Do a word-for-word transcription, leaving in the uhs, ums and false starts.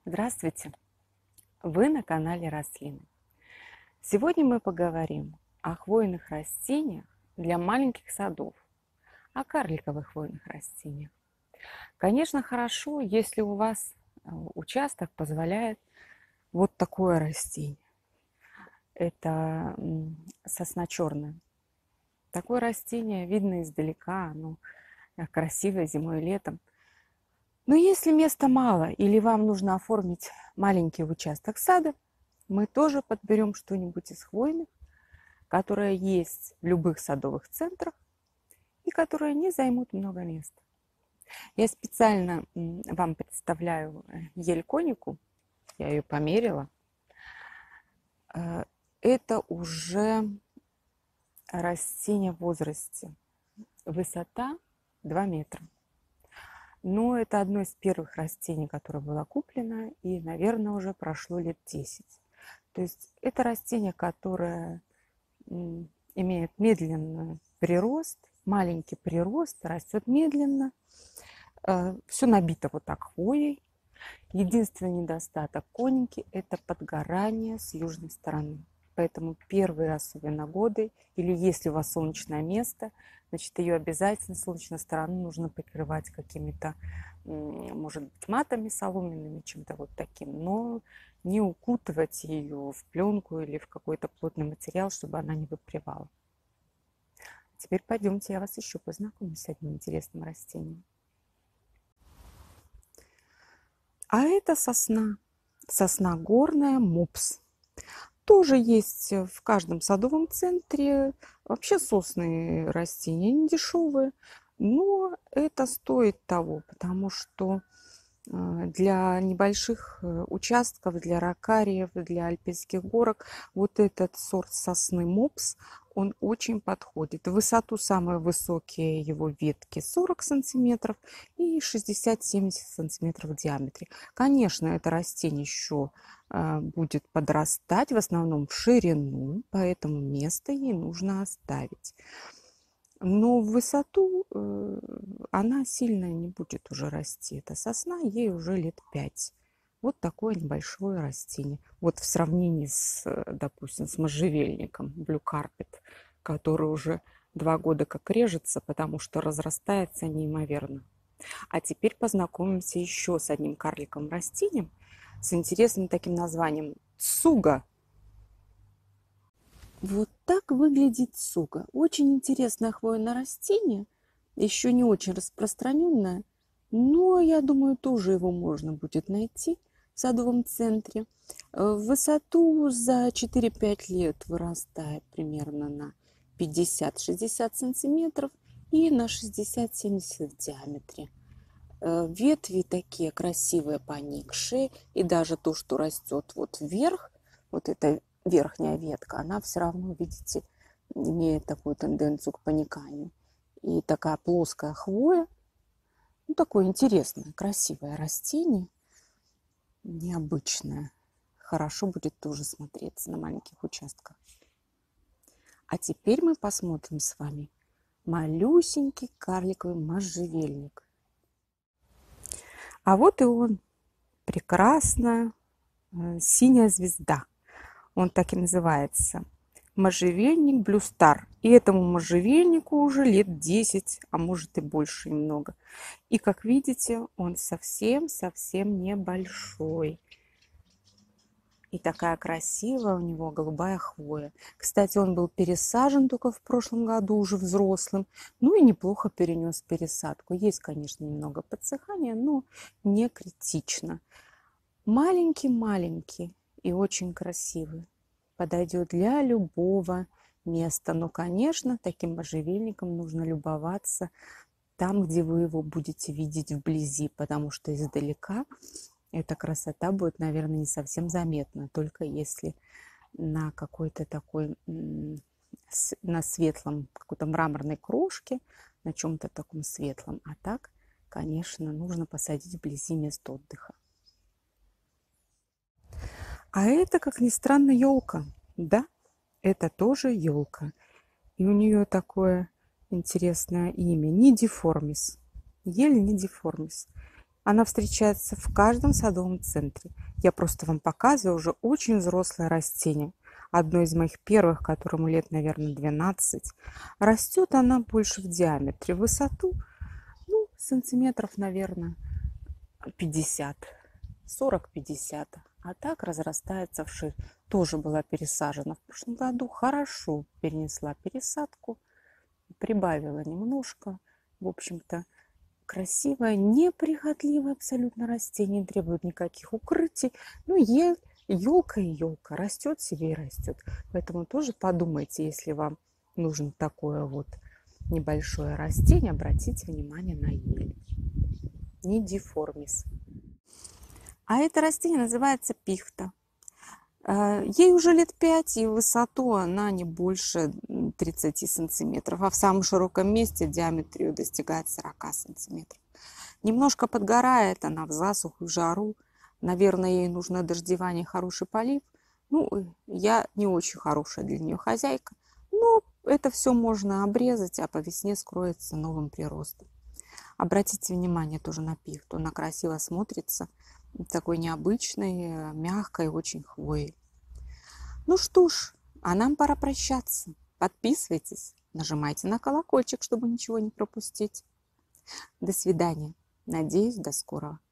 Здравствуйте! Вы на канале Рослины. Сегодня мы поговорим о хвойных растениях для маленьких садов, о карликовых хвойных растениях. Конечно, хорошо, если у вас участок позволяет вот такое растение. Это сосна черная. Такое растение видно издалека, оно красивое зимой и летом. Но если места мало или вам нужно оформить маленький участок сада, мы тоже подберем что-нибудь из хвойных, которое есть в любых садовых центрах и которые не займут много места. Я специально вам представляю ель конику, я ее померила. Это уже растение в возрасте, высота два метра. Но это одно из первых растений, которое было куплено, и, наверное, уже прошло лет десять. То есть это растение, которое имеет медленный прирост, маленький прирост, растет медленно. Все набито вот так хвоей. Единственный недостаток коники – это подгорание с южной стороны. Поэтому первые особенно годы, или если у вас солнечное место, значит, ее обязательно солнечной стороны нужно покрывать какими-то, может быть, матами соломенными, чем-то вот таким, но не укутывать ее в пленку или в какой-то плотный материал, чтобы она не выпривала. Теперь пойдемте, я вас еще познакомлю с одним интересным растением. А это сосна, сосна горная, мопс. Тоже есть в каждом садовом центре. Вообще сосны растения не дешевые, но это стоит того, потому что для небольших участков, для ракариев, для альпийских горок вот этот сорт сосны мопс, он очень подходит. В высоту самые высокие его ветки сорок сантиметров и шестьдесят-семьдесят сантиметров в диаметре. Конечно, это растение еще будет подрастать, в основном в ширину, поэтому место ей нужно оставить. Но в высоту она сильно не будет уже расти. Эта сосна, ей уже лет пять. Вот такое небольшое растение. Вот в сравнении с, допустим, с можжевельником Blue Carpet, который уже два года как режется, потому что разрастается неимоверно. А теперь познакомимся еще с одним карликовым растением с интересным таким названием цуга. Вот так выглядит цуга. Очень интересное хвойное растение, еще не очень распространенное, но я думаю, тоже его можно будет найти в садовом центре. В высоту за четыре-пять лет вырастает примерно на пятьдесят-шестьдесят сантиметров и на шестьдесят-семьдесят в диаметре. Ветви такие красивые, поникшие, и даже то, что растет вот вверх, вот эта верхняя ветка, она все равно, видите, имеет такую тенденцию к пониканию. И такая плоская хвоя, ну, такое интересное, красивое растение, необычное. Хорошо будет тоже смотреться на маленьких участках. А теперь мы посмотрим с вами малюсенький карликовый можжевельник. А вот и он, прекрасная синяя звезда. Он так и называется. Можжевельник Blue Star. И этому можжевельнику уже лет десять, а может и больше немного. И как видите, он совсем-совсем небольшой. И такая красивая у него голубая хвоя. Кстати, он был пересажен только в прошлом году, уже взрослым. Ну и неплохо перенес пересадку. Есть, конечно, немного подсыхания, но не критично. Маленький-маленький и очень красивый. Подойдет для любого места. Но, конечно, таким можжевельником нужно любоваться там, где вы его будете видеть вблизи, потому что издалека эта красота будет, наверное, не совсем заметна, только если на какой-то такой, на светлом, какой-то мраморной крошке, на чем-то таком светлом. А так, конечно, нужно посадить вблизи мест отдыха. А это, как ни странно, елка. Да, это тоже елка. И у нее такое интересное имя. Нидиформис. Ель нидиформис. Она встречается в каждом садовом центре. Я просто вам показываю уже очень взрослое растение. Одно из моих первых, которому лет, наверное, двенадцать. Растет она больше в диаметре. В высоту, ну, сантиметров, наверное, пятьдесят. сорок-пятьдесят. А так разрастается вширь. Тоже была пересажена в прошлом году. Хорошо перенесла пересадку. Прибавила немножко. В общем-то, красивое, неприхотливое абсолютно растение. Не требует никаких укрытий. Ну, е, елка и елка. Растет себе и растет. Поэтому тоже подумайте, если вам нужно такое вот небольшое растение, обратите внимание на ель. Нидиформис. А это растение называется пихта. Ей уже лет пять, и в высоту она не больше тридцати сантиметров, а в самом широком месте диаметр ее достигает сорока сантиметров. Немножко подгорает она в засуху, в жару. Наверное, ей нужно дождевание, хороший полив. Ну, я не очень хорошая для нее хозяйка, но это все можно обрезать, а по весне скроется новым приростом. Обратите внимание тоже на пихту, она красиво смотрится, такой необычной, мягкой, очень хвоей. Ну что ж, а нам пора прощаться. Подписывайтесь, нажимайте на колокольчик, чтобы ничего не пропустить. До свидания. Надеюсь, до скорого.